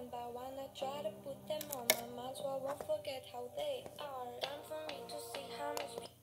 one by one. I try to put them on my mind so I won't forget how they are. Time for me to see how much